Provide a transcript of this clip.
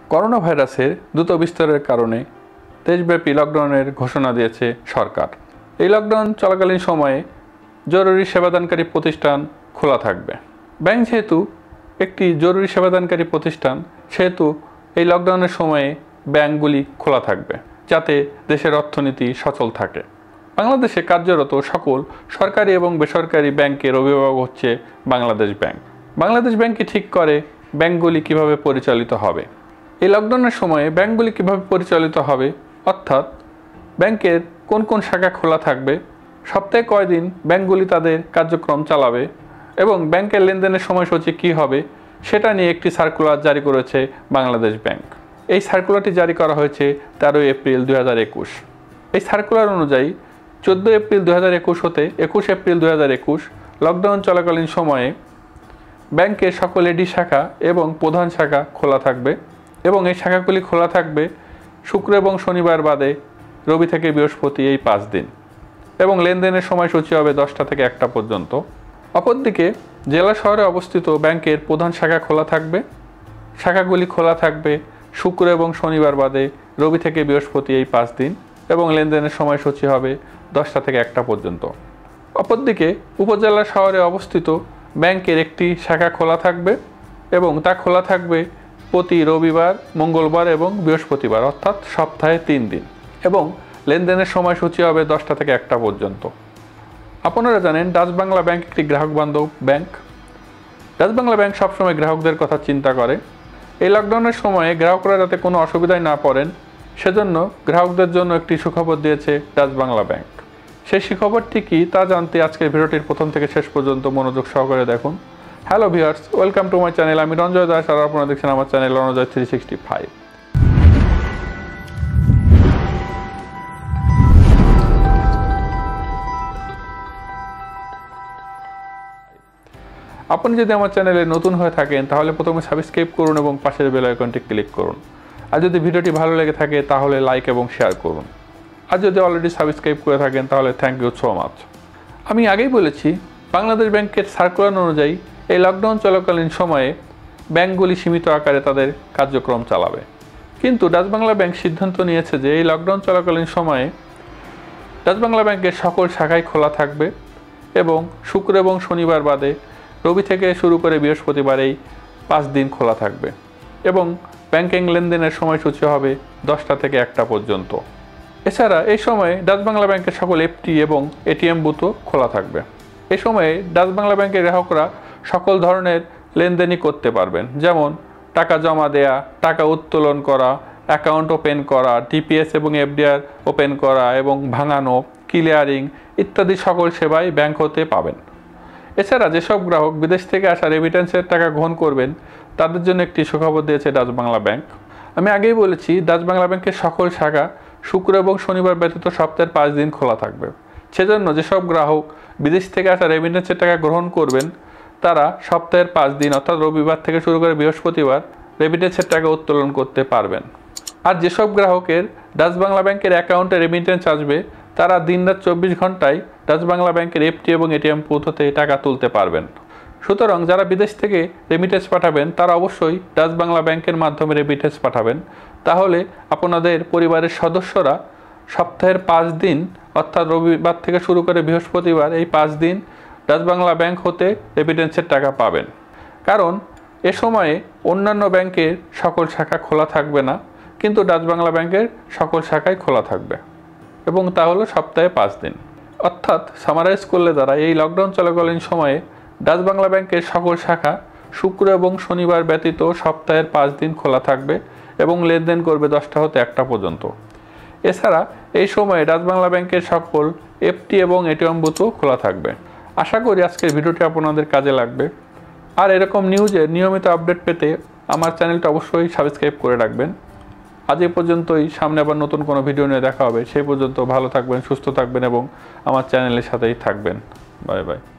Corona ভাইরাসের দ্রুত বিস্তারের কারণে দেশব্যাপী লকডাউনের ঘোষণা দিয়েছে সরকার। এই লকডাউন চলাকালীন সময়ে জরুরি সেবাদানকারী প্রতিষ্ঠান খোলা থাকবে। ব্যাংক যেহেতু একটি জরুরি সেবাদানকারী প্রতিষ্ঠান, সেহেতু এই লকডাউনের সময়ে ব্যাংকগুলি খোলা থাকবে যাতে দেশের অর্থনীতি সচল থাকে। বাংলাদেশে কার্যরত সকল সরকারি এবং বেসরকারি ব্যাংকের অভিভাবক হচ্ছে বাংলাদেশ ব্যাংক। বাংলাদেশ ব্যাংকই ঠিক করে ব্যাংকগুলি কিভাবে পরিচালিত হবে। এই লকডাউনের সময়ে ব্যাংকগুলি কিভাবে পরিচালিত হবে, অর্থাৎ ব্যাংকের কোন কোন শাখা খোলা থাকবে, সপ্তাহে কয়দিন ব্যাংকগুলি তাদের কার্যক্রম চালাবে এবং ব্যাংকের লেনদেনের সময়সূচি কী হবে, সেটা নিয়ে একটি সার্কুলার জারি করেছে বাংলাদেশ ব্যাংক। এই সার্কুলারটি জারি করা হয়েছে 13 এপ্রিল 2021। এই সার্কুলার অনুযায়ী 14 এপ্রিল 2021 হতে 21 এপ্রিল 2021 লকডাউন চলাকালীন সময়ে ব্যাংকের সকল এডি শাখা এবং প্রধান শাখা খোলা থাকবে এবং এই শাখাগুলি খোলা থাকবে শুক্র এবং শনিবার বাদে রবি থেকে বৃহস্পতি এই 5 দিন এবং লেনদেনের সময়সূচি হবে 10টা থেকে 1টা পর্যন্ত। অপরদিকে জেলা শহরে অবস্থিত ব্যাংকের প্রধান শাখা খোলা থাকবে। শাখাগুলি খোলা থাকবে শুক্র এবং শনিবার বাদে রবি থেকে বৃহস্পতি এই 5 দিন এবং লেনদেনের সময়সূচি হবে 10টা থেকে 1টা পর্যন্ত। অপরদিকে উপজেলা শহরে অবস্থিত ব্যাংকের একটি শাখা খোলা থাকবে এবং তা খোলা থাকবে প্রতি রবিবার, মঙ্গলবার এবং বৃহস্পতিবার, অর্থাৎ সপ্তাহে 3 দিন এবং লেনদেনের সময়সূচি হবে 10টা থেকে 1টা পর্যন্ত। আপনারা জানেন ডাচ বাংলা ব্যাংক একটি গ্রাহক বান্ধব ব্যাংক। ডাচ বাংলা ব্যাংক সবসময় গ্রাহকদের কথা চিন্তা করে। এই লকডাউনের সময়ে গ্রাহকরা যাতে কোনো অসুবিধায় না পড়েন, সেজন্য গ্রাহকদের জন্য একটি সুখবর দিয়েছে ডাচ বাংলা ব্যাংক। সেই সুখবরটি কি তা জানতে আজকের ভিডিওটির প্রথম থেকে শেষ পর্যন্ত মনোযোগ সহকারে দেখুন। Hello viewers, welcome to my channel. আমি রঞ্জয় দাস আর আপনারা দেখছেন আমার চ্যানেল রঞ্জয় 365। আপনি যদি আমার চ্যানেলে নতুন হয়ে থাকেন তাহলে প্রথমে সাবস্ক্রাইব করুন এবং পাশের বেল আইকনটি ক্লিক করুন। আর যদি ভিডিওটি ভালো লেগে থাকে তাহলে লাইক এবং শেয়ার করুন। আর যদি অলরেডি সাবস্ক্রাইব করে থাকেন তাহলে থ্যাংক ইউ সো মাচ। আমি আগেই বলেছি, বাংলাদেশ ব্যাংকের সার্কুলার অনুযায়ী এই লকডাউন চলাকালীন সময়ে ব্যাংকগুলি সীমিত আকারে তাদের কার্যক্রম চালাবে। কিন্তু ডাচ বাংলা ব্যাংক সিদ্ধান্ত নিয়েছে যে এই লকডাউন চলাকালীন সময়ে ডাচ বাংলা ব্যাংকের সকল শাখাই খোলা থাকবে এবং শুক্র এবং শনিবার বাদে রবি থেকে শুরু করে বৃহস্পতিবার এই 5 দিন খোলা থাকবে এবং ব্যাংকিং লেনদেনের সময়সূচি হবে 10টা থেকে 1টা পর্যন্ত। এছাড়া এই সময়ে ডাচ বাংলা ব্যাংকের সকল এফটি এবং এটিএম বুথও খোলা থাকবে। এই সময়ে ডাচ বাংলা ব্যাংকের গ্রাহকরা সকল ধরনের লেনদেনই করতে পারবেন, যেমন টাকা জমা দেয়া, টাকা উত্তোলন করা, অ্যাকাউন্ট ওপেন করা, টিপিএস এবং এফডিআর ওপেন করা এবং ভাঙানো, ক্লিয়ারিং ইত্যাদি সকল সেবাই ব্যাংক হতে পাবেন। এছাড়া যেসব গ্রাহক বিদেশ থেকে আসা রেমিটেন্সের টাকা গ্রহণ করবেন তাদের জন্য একটি সুখবর দিয়েছে ডাচ বাংলা ব্যাংক। আমি আগেই বলেছি, ডাচ বাংলা ব্যাংকের সকল শাখা শুক্র এবং শনিবার ব্যতীত সপ্তাহের 5 দিন খোলা থাকবে। সেজন্য যেসব গ্রাহক বিদেশ থেকে আসা রেমিটেন্সের টাকা গ্রহণ করবেন তারা সপ্তাহের 5 দিন অর্থাৎ রবিবার থেকে শুরু করে বৃহস্পতিবার রেমিটেন্সের টাকা উত্তোলন করতে পারবেন। আর যেসব গ্রাহকের ডাচ বাংলা ব্যাংকের অ্যাকাউন্টে রেমিটেন্স আসবে তারা দিনরাত 24 ঘন্টায় ডাচ বাংলা ব্যাংকের এফটি এবং এটিএম বুথ হতে টাকা তুলতে পারবেন। সুতরাং যারা বিদেশ থেকে রেমিটেন্স পাঠাবেন তারা অবশ্যই ডাচ বাংলা ব্যাংকের মাধ্যমে রেমিটেন্স পাঠাবেন। তাহলে আপনাদের পরিবারের সদস্যরা সপ্তাহের 5 দিন অর্থাৎ রবিবার থেকে শুরু করে বৃহস্পতিবার এই 5 দিন ডাচ বাংলা ব্যাংক হতে রেমিটেন্সের টাকা পাবেন। কারণ এ সময়ে অন্যান্য ব্যাংকের সকল শাখা খোলা থাকবে না, কিন্তু ডাচ বাংলা ব্যাংকের সকল শাখাই খোলা থাকবে এবং তা হলো সপ্তাহে 5 দিন। অর্থাৎ সামারাইজ করলে দ্বারা এই লকডাউন চলাকালীন সময়ে ডাচ বাংলা ব্যাংকের সকল শাখা শুক্র এবং শনিবার ব্যতীত সপ্তাহের 5 দিন খোলা থাকবে এবং লেনদেন করবে 10টা হতে 1টা পর্যন্ত। এছাড়া এই সময়ে ডাচ বাংলা ব্যাংকের সকল এফটি এবং এটিএম বুথও খোলা থাকবে। আশা করি আজকের ভিডিওটি আপনাদের কাজে লাগবে। আর এরকম নিউজের নিয়মিত আপডেট পেতে আমার চ্যানেলটা অবশ্যই সাবস্ক্রাইব করে রাখবেন। আজ এই পর্যন্তই, সামনে আবার নতুন কোনো ভিডিও নিয়ে দেখা হবে। সেই পর্যন্ত ভালো থাকবেন, সুস্থ থাকবেন এবং আমার চ্যানেলের সাথেই থাকবেন। Bye by.